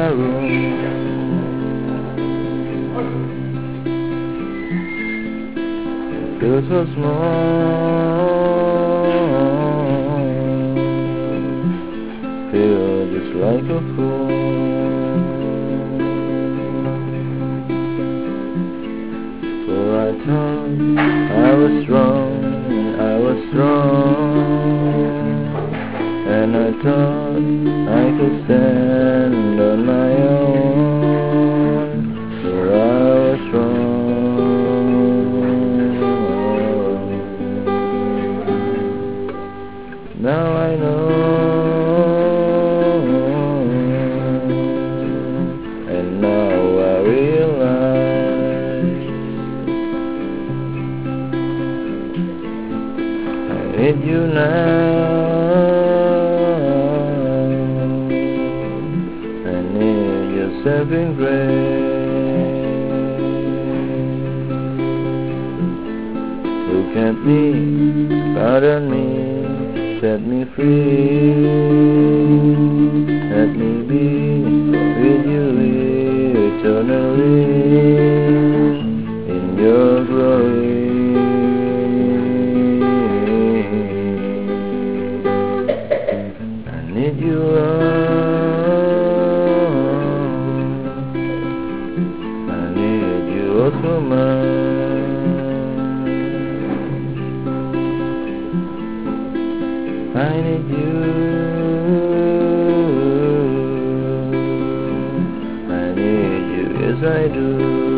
my room. Feel so small, feel just like a fool. For I thought I was strong, and I thought I could stand on my own. For I was wrong. Now I know, and now I realize I need you now. I need your saving grace. Look at me, pardon me, set me free. Let me be with you eternally in your glory. I need you, I need you also mine. I need you, I need you, yes I do.